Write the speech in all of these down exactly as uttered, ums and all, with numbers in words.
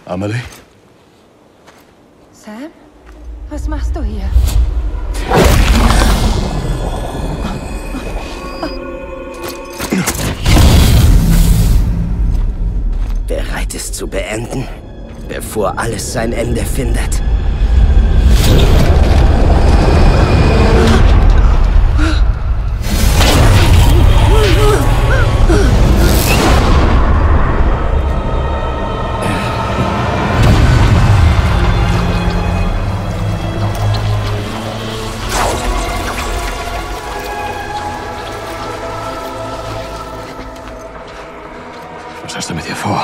Amelie? Sam? Was machst du hier? Bereit es zu beenden, bevor alles sein Ende findet. Was hast du mit ihr vor?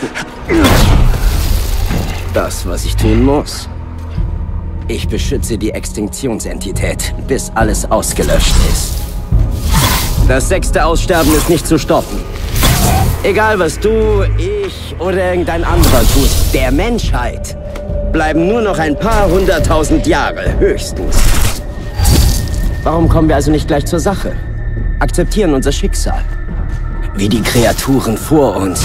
Das, was ich tun muss. Ich beschütze die Extinktionsentität, bis alles ausgelöscht ist. Das sechste Aussterben ist nicht zu stoppen. Egal was du, ich oder irgendein anderer tut, der Menschheit bleiben nur noch ein paar hunderttausend Jahre, höchstens. Warum kommen wir also nicht gleich zur Sache? Akzeptieren unser Schicksal. Wie die Kreaturen vor uns.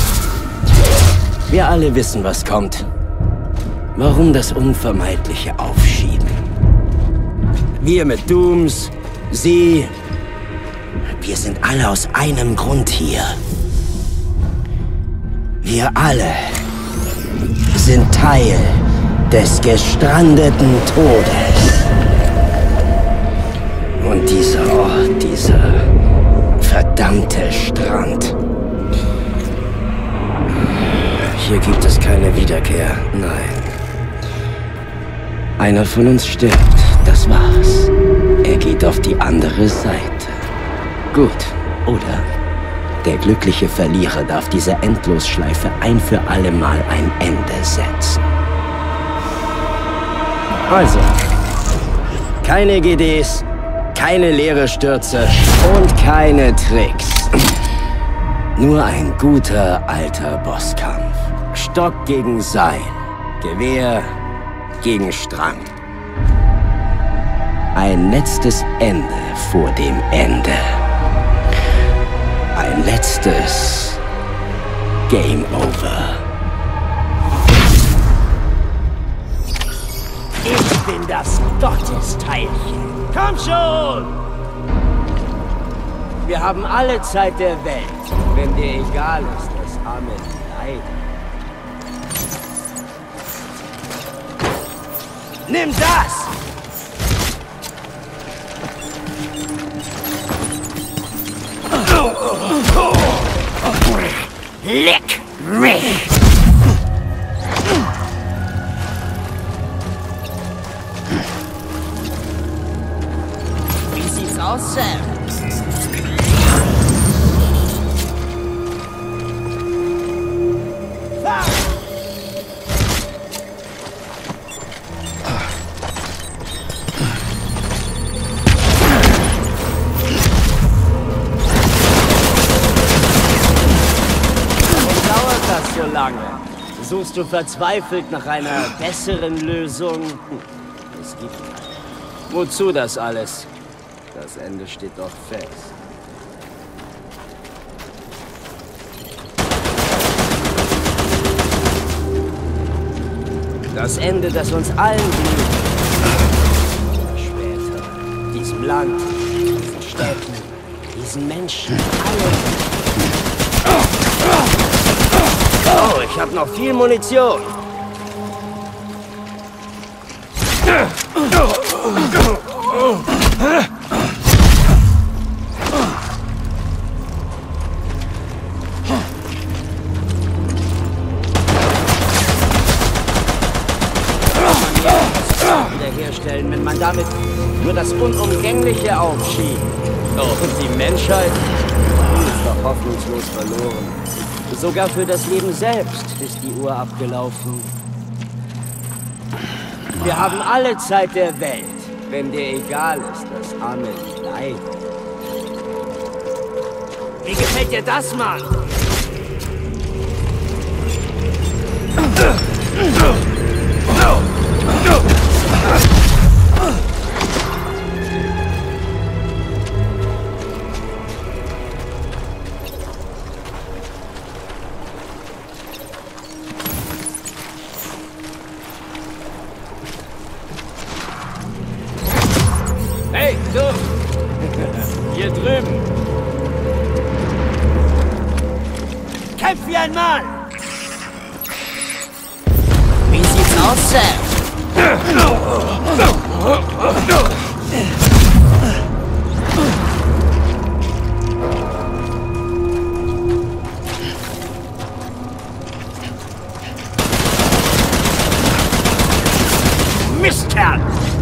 Wir alle wissen, was kommt. Warum das Unvermeidliche aufschieben? Wir mit Dooms, sie... Wir sind alle aus einem Grund hier. Wir alle sind Teil des gestrandeten Todes. Und dieser Ort, dieser verdammte Strand. Hier gibt es keine Wiederkehr, nein. Einer von uns stirbt, das war's. Er geht auf die andere Seite. Gut, oder? Der glückliche Verlierer darf dieser Endlosschleife ein für alle Mal ein Ende setzen. Also, keine G Ds, keine leere Stürze und keine Tricks. Nur ein guter alter Bosskampf. Stock gegen Seil, Gewehr gegen Strang. Ein letztes Ende vor dem Ende. Ein letztes Game Over. Ich bin das Gottesteilchen. Komm schon! Wir haben alle Zeit der Welt, wenn dir egal ist, das arme Leid. Nimm das! Leck mich! Wie sieht's aus, Sam? So lange. Suchst du verzweifelt nach einer besseren Lösung? Es gibt keine. Wozu das alles? Das Ende steht doch fest. Das Ende, das uns allen blüht. Später. Diesem Land, diesen Städten, diesen Menschen, allen. Oh, ich habe noch viel Munition. Wiederherstellen, wenn man damit nur das Unumgängliche aufschiebt. Oh, und die Menschheit ist doch hoffnungslos verloren. Sogar für das Leben selbst ist die Uhr abgelaufen. Wir haben alle Zeit der Welt, wenn dir egal ist, das arme Leid. Wie gefällt dir das, Mann? Hier drüben! Kämpf wie ein Mann! Wie sieht's aus, Sam? Mistkerl!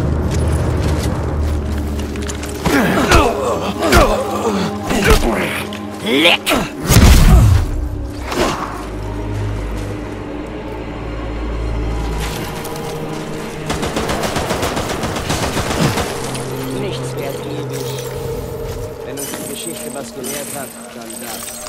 Leck! Nichts währt ewig. Wenn uns die Geschichte was gelehrt hat, dann das.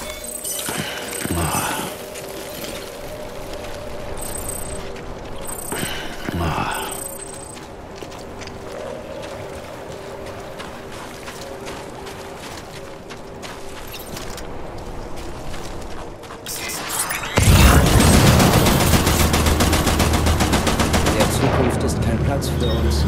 Zukunft ist kein Platz für uns.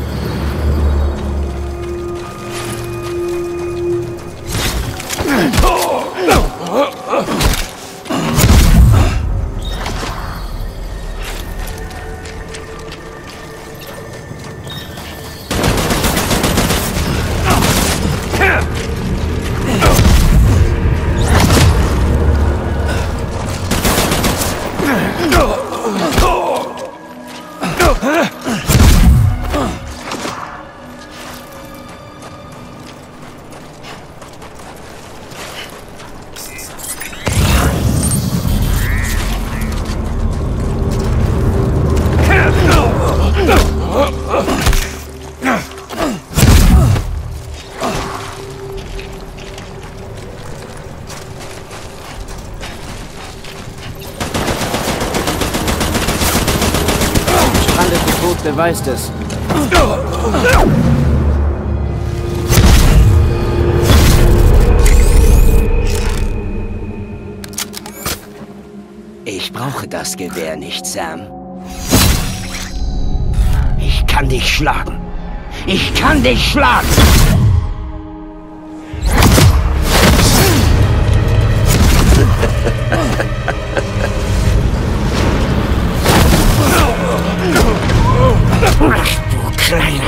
Strandete Tod beweist es. Ich brauche das Gewehr nicht, Sam. Ich kann dich schlagen. Ich kann dich schlagen! Ach, du Kleiner!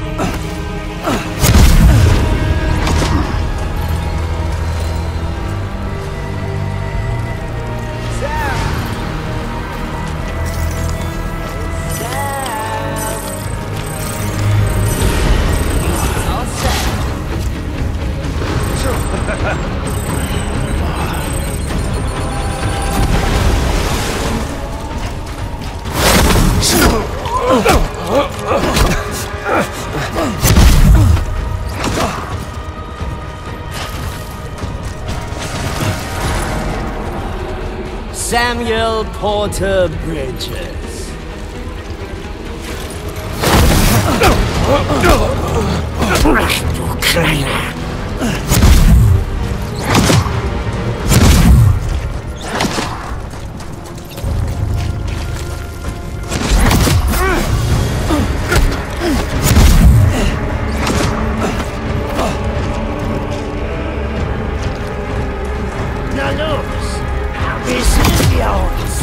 Samuel Porter Bridges. Ach, du Kleiner! Na los! Wie sehen wir uns?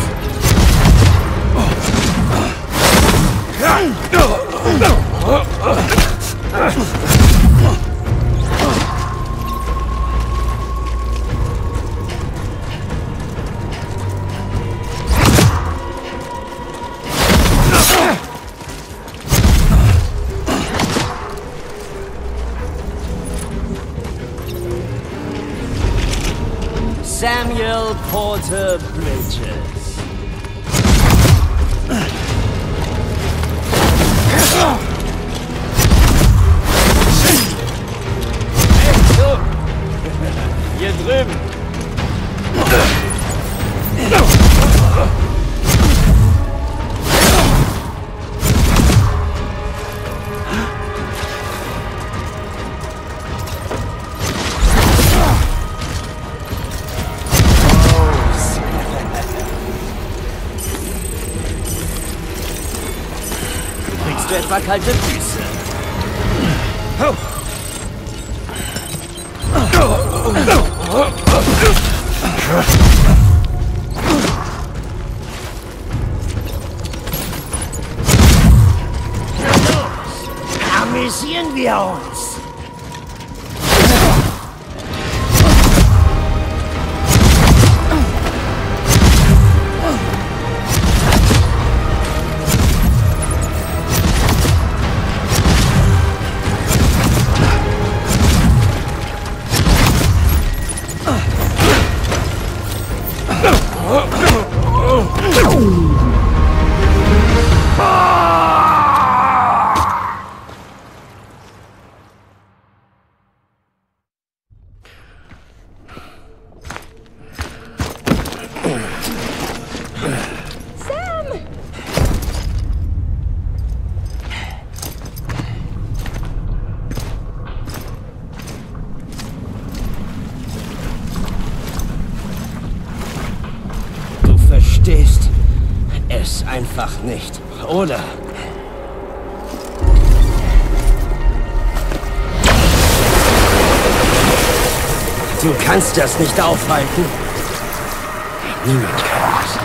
Samuel Porter Bridges. Hey, du! Hier drüben! Kriegst du etwa kalte Füße? Oh. einfach nicht, oder? Du kannst das nicht aufhalten. Niemand kann das.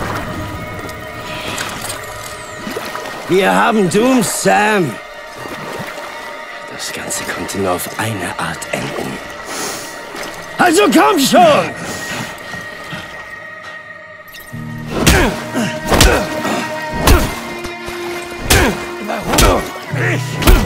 Wir haben Doom, Sam. Das Ganze konnte nur auf eine Art enden. Also komm schon! Warum ich?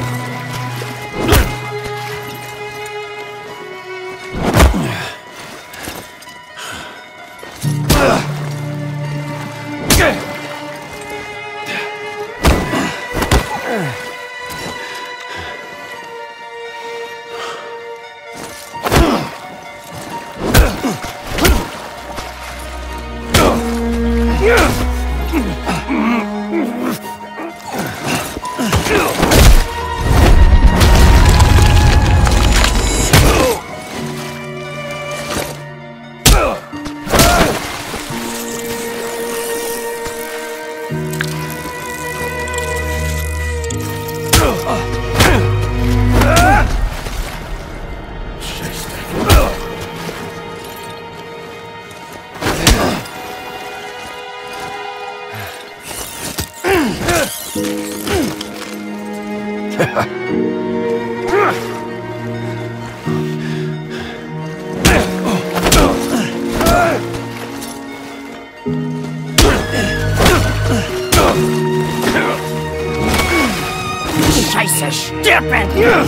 Scheiße, stirben!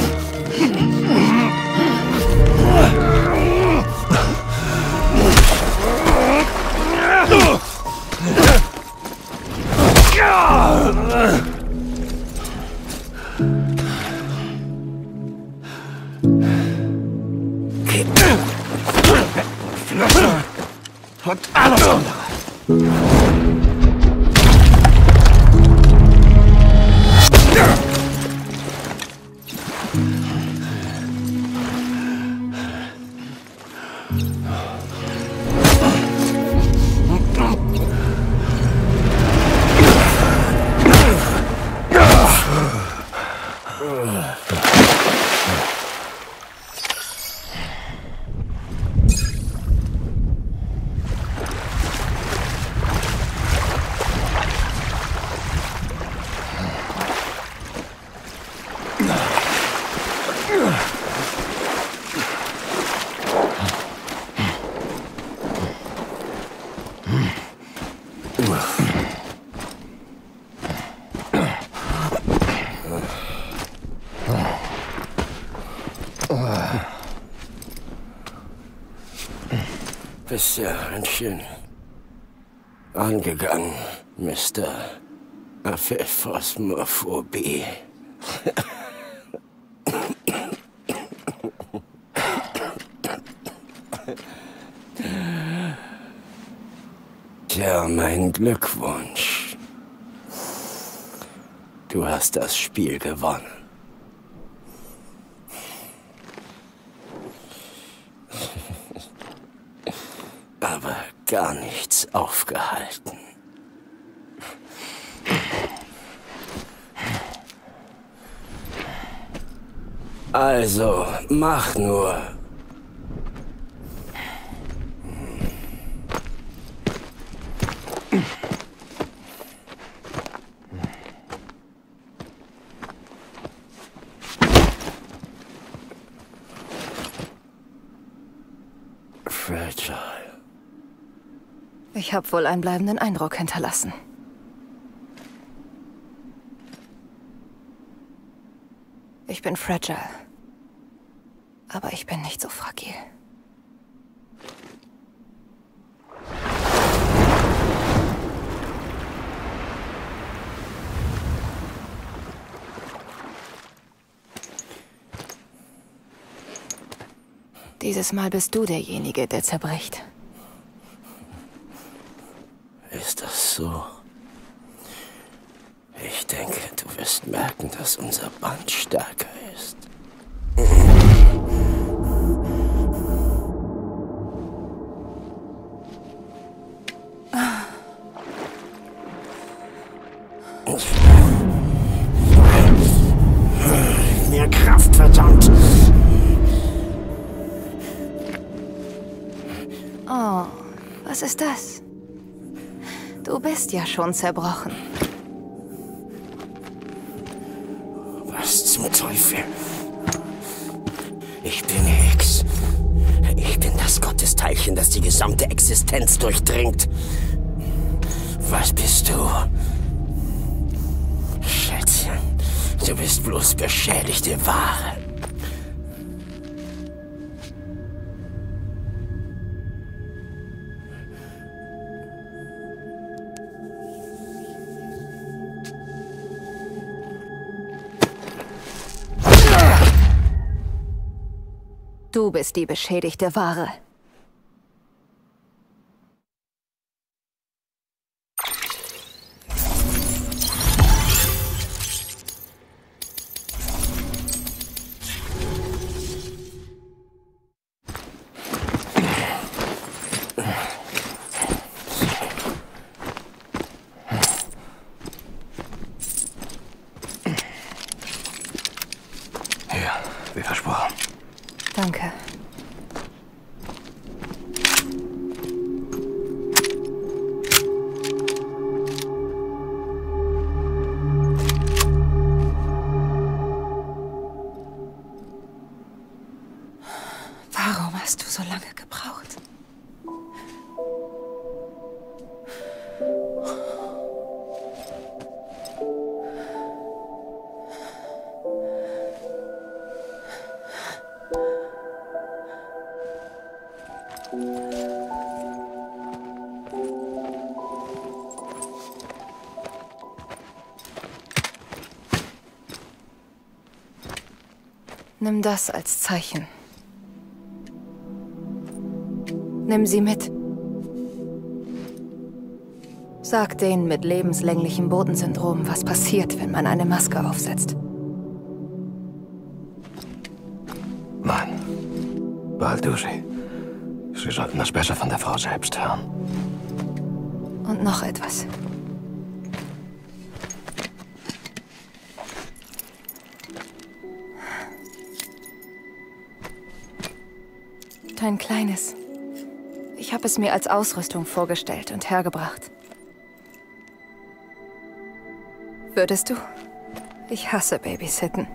Und alles andere. Bist ja ein schön angegangen, Mister Aphosmophobie. Tja, mein Glückwunsch. Du hast das Spiel gewonnen. Aber gar nichts aufgehalten. Also, mach nur. Fragile. Ich habe wohl einen bleibenden Eindruck hinterlassen. Ich bin fragile. Aber ich bin nicht so fragil. Dieses Mal bist du derjenige, der zerbricht. Ist das so? Ich denke, du wirst merken, dass unser Band stärker ist. Oh, was ist das? Du bist ja schon zerbrochen. Was zum Teufel? Ich bin Hex. Ich bin das Gottesteilchen, das die gesamte Existenz durchdringt. Was bist du? Schätzchen, du bist bloß beschädigte Ware. Du bist die beschädigte Ware. Hier, wie versprochen. Danke. Warum hast du so lange gebraucht? Nimm das als Zeichen. Nimm sie mit. Sag denen mit lebenslänglichem Bodensyndrom, was passiert, wenn man eine Maske aufsetzt. Nein. Behalt du sie. Sie sollten das besser von der Frau selbst hören. Und noch etwas. Dein Kleines. Ich habe es mir als Ausrüstung vorgestellt und hergebracht. Würdest du? Ich hasse Babysitten.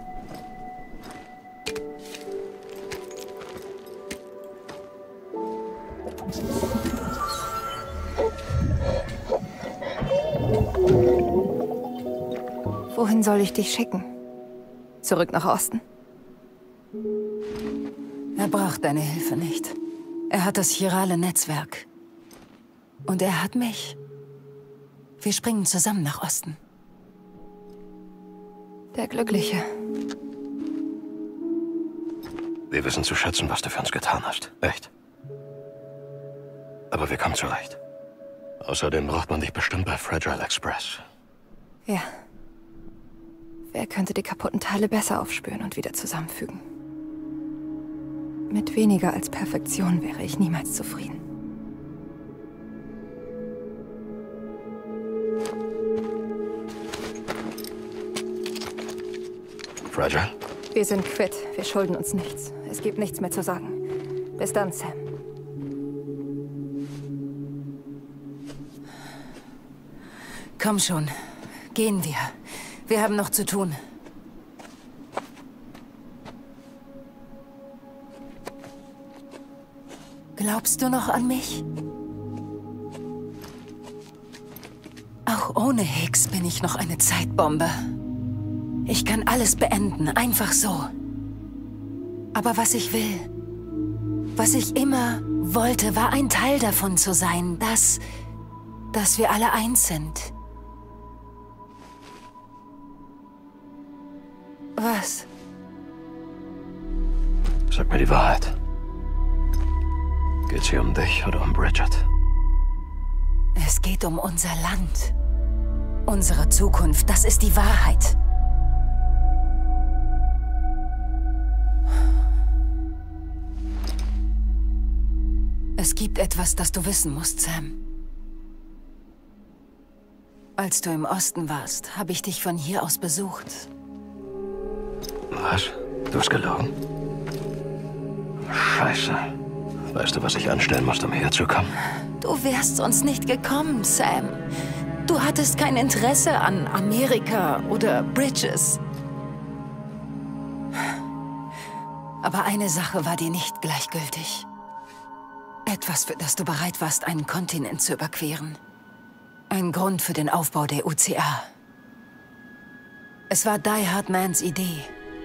Wohin soll ich dich schicken? Zurück nach Osten? Er braucht deine Hilfe nicht. Er hat das chirale Netzwerk. Und er hat mich. Wir springen zusammen nach Osten. Der Glückliche. Wir wissen zu schätzen, was du für uns getan hast. Echt. Aber wir kommen zurecht. Außerdem braucht man dich bestimmt bei Fragile Express. Ja. Wer könnte die kaputten Teile besser aufspüren und wieder zusammenfügen? Mit weniger als Perfektion wäre ich niemals zufrieden. Fragile? Wir sind quitt. Wir schulden uns nichts. Es gibt nichts mehr zu sagen. Bis dann, Sam. Komm schon. Gehen wir. Wir haben noch zu tun. Glaubst du noch an mich? Auch ohne Higgs bin ich noch eine Zeitbombe. Ich kann alles beenden, einfach so. Aber was ich will, was ich immer wollte, war ein Teil davon zu sein, dass, dass wir alle eins sind. Was? Sag mir die Wahrheit. Geht's hier um dich oder um Bridget? Es geht um unser Land. Unsere Zukunft, das ist die Wahrheit. Es gibt etwas, das du wissen musst, Sam. Als du im Osten warst, habe ich dich von hier aus besucht. Was? Du hast gelogen? Scheiße. Weißt du, was ich anstellen musste, um herzukommen? Du wärst sonst nicht gekommen, Sam. Du hattest kein Interesse an Amerika oder Bridges. Aber eine Sache war dir nicht gleichgültig. Etwas, für das du bereit warst, einen Kontinent zu überqueren. Ein Grund für den Aufbau der U C A. Es war Die Hard Mans Idee.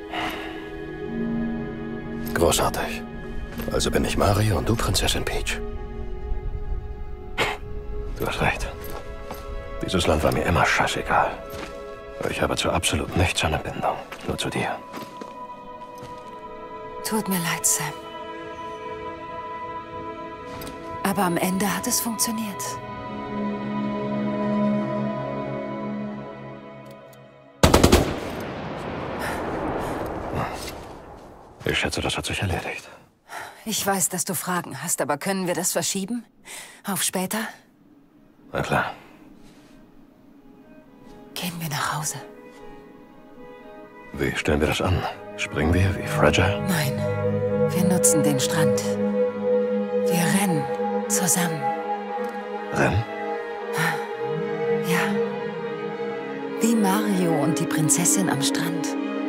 Großartig. Also bin ich Mario und du Prinzessin Peach. Du hast recht. Dieses Land war mir immer scheißegal. Ich habe zu absolut nichts eine Bindung. Nur zu dir. Tut mir leid, Sam. Aber am Ende hat es funktioniert. Ich schätze, das hat sich erledigt. Ich weiß, dass du Fragen hast, aber können wir das verschieben? Auf später? Na klar. Gehen wir nach Hause. Wie stellen wir das an? Springen wir wie Fragile? Nein, wir nutzen den Strand. Wir rennen zusammen. Rennen? Ja. Wie Mario und die Prinzessin am Strand.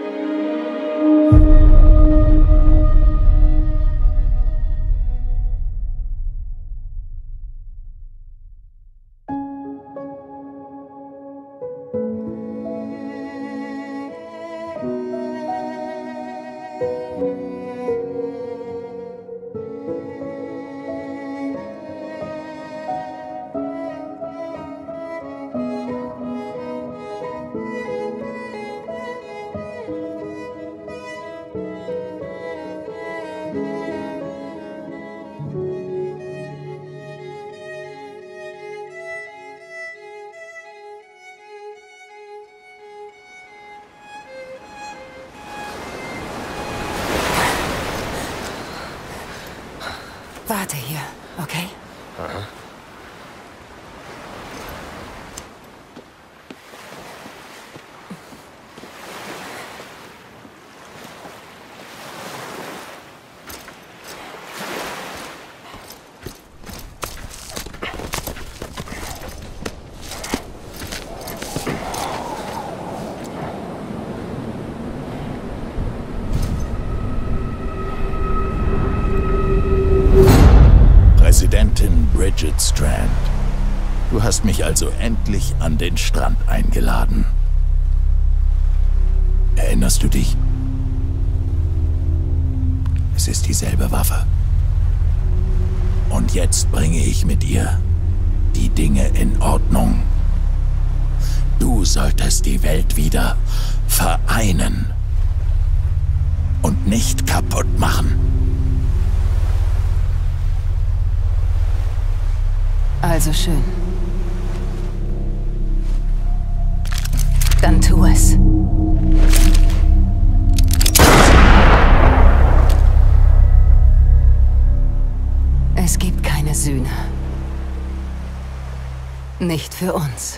Warte hier, okay? Aha. Präsidentin Bridget Strand. Du hast mich also endlich an den Strand eingeladen. Erinnerst du dich? Es ist dieselbe Waffe. Und jetzt bringe ich mit ihr die Dinge in Ordnung. Du solltest die Welt wieder vereinen und nicht kaputt machen. Also schön. Dann tu es. Es gibt keine Sühne. Nicht für uns.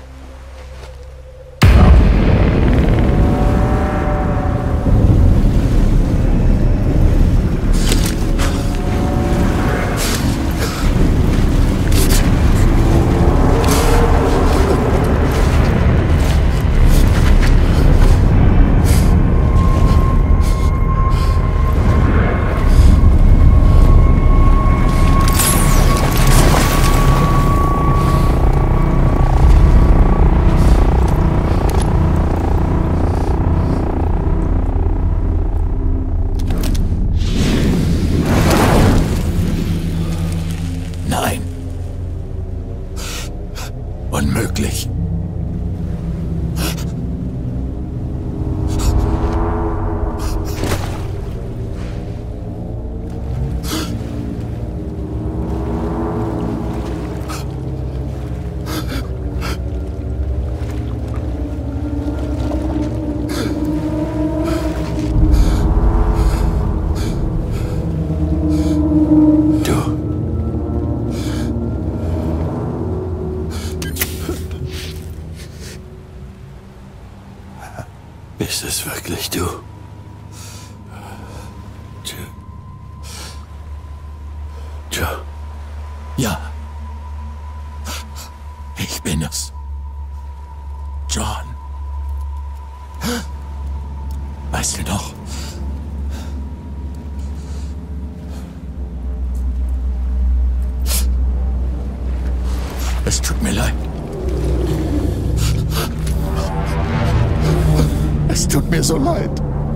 Unmöglich. Ist es wirklich du? Joe. Ja. Ich bin es. John. Weißt du noch? Es tut mir leid. Es tut mir so leid.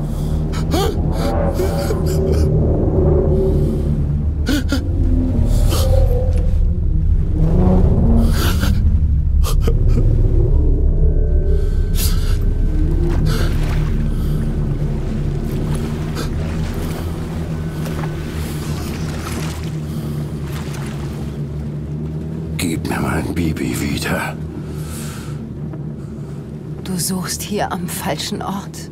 Gib mir mein Bibi wieder. Du suchst hier am falschen Ort.